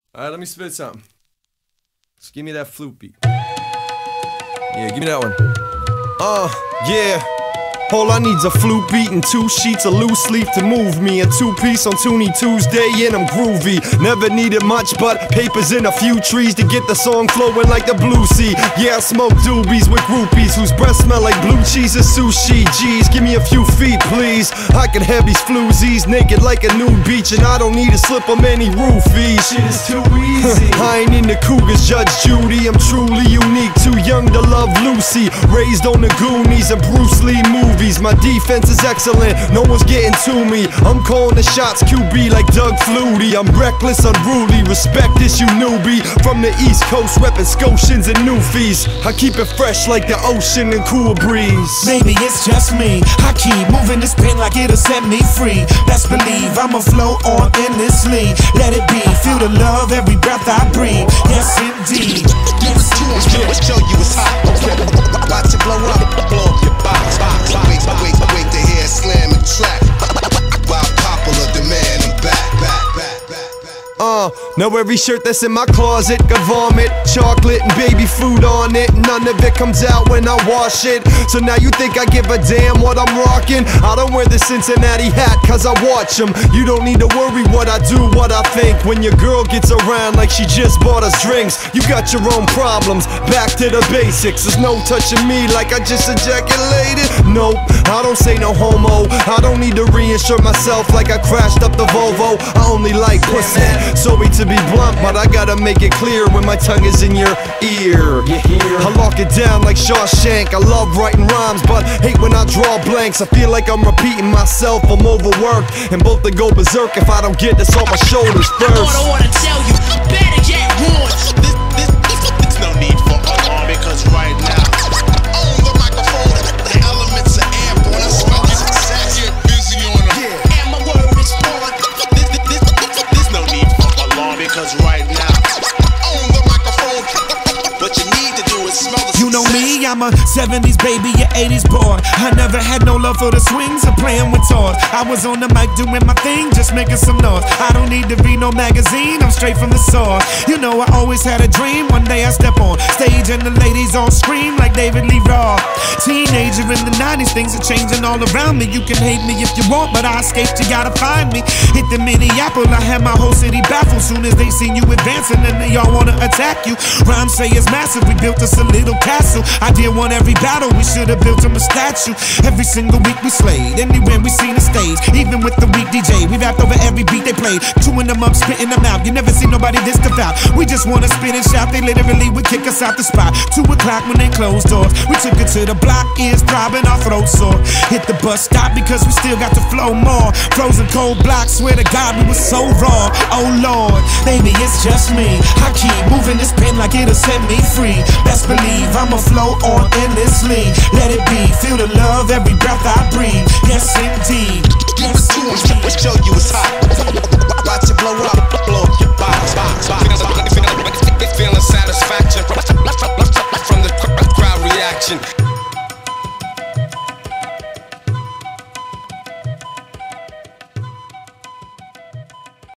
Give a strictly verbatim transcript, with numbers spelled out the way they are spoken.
Alright, let me spit something. Just give me that flute beat. Yeah, give me that one. Uh, yeah. All I need's a flute beat and two sheets of loose leaf to move me. A two-piece on Toonie Tuesday and I'm groovy. Never needed much but papers and a few trees to get the song flowing like the Blue Sea. Yeah, I smoke doobies with groupies whose breath smell like blue cheese and sushi. Geez, give me a few feet, please. I can have these floozies naked like a nude beach, and I don't need to slip them any roofies. Shit is too easy. I ain't into cougars, Judge Judy. I'm truly unique, too young to love Lucy. Raised on the Goonies and Bruce Lee movies. My defense is excellent, no one's getting to me. I'm calling the shots, Q B like Doug Flutie. I'm reckless, unruly, respect this you newbie. From the East Coast, reppin' Scotians and Newfies. I keep it fresh like the ocean and cool breeze. Maybe it's just me, I keep moving this pen like it'll set me free. Best believe I'ma flow on endlessly. Let it be, feel the love every breath I breathe. Yes indeed, yes indeed. Show you it's hot, watch it blow up, blow up your box, box, box. Wait, wait, wait to hear slam and track. While popular demand, I'm back, back, back, back, back. Uh, now every shirt that's in my closet got vomit, chocolate and baby food on it. None of it comes out when I wash it. So now you think I give a damn what I'm rocking? I don't wear the Cincinnati hat cause I watch them. You don't need to worry what I do, what I think. When your girl gets around like she just bought us drinks, you got your own problems, back to the basics. There's no touching me like I just ejaculated. Nope, I don't say no homo. I don't need to reinsure myself like I crashed up the Volvo. I only like pussy. Sorry to be blunt, but I gotta make it clear when my tongue is in your ear. I lock it down like Shawshank. I love writing rhymes, but hate when I draw blanks. I feel like I'm repeating myself, I'm overworked, and both to go berserk if I don't get this off my shoulders first. I thought I wanna tell you, better get warned. This, this, this, there's no need for alarm because right now, on the microphone, the elements are airborne. I smell you, sat here busy on them. yeah. And my word is born. This, this, this, there's no need for alarm because right now, on the microphone, what you need to do is smell the You know me, I'm a seventies baby, a eighties boy. I never had no love for the swings or playing with toys. I was on the mic doing my thing, just making some noise. I don't need to read no magazine, I'm straight from the source. You know I always had a dream, one day I step on stage and the ladies all scream like David Lee Roth. Teenager in the nineties, things are changing all around me. You can hate me if you want, but I escaped, you gotta find me. Hit the Minneapolis, I had my whole city baffled. Soon as they seen you advancing and they all wanna attack you. Rhymes say it's massive, we built us a little castle. I did won every battle, we should've built him a statue. Every single week we slayed, anywhere we seen the stage. Even with the weak D J, we rapped over every beat they played. Chewing them up, spitting them out, you never see nobody this devout. We just wanna spit and shout, they literally would kick us out the spot. Two o'clock when they closed doors, we took it to the block, ears throbbing, our throats sore. Hit the bus stop because we still got to flow more. Frozen cold blocks, swear to God we was so raw. Oh Lord, baby it's just me, I keep moving this pen like it'll set me free. Best believe I'ma flow on endlessly. Let it be, feel the love every breath I breathe. Yes indeed, yes indeed. show you it's hot, watch it blow up, blow up your box, box, box. Feeling satisfaction from the crowd reaction.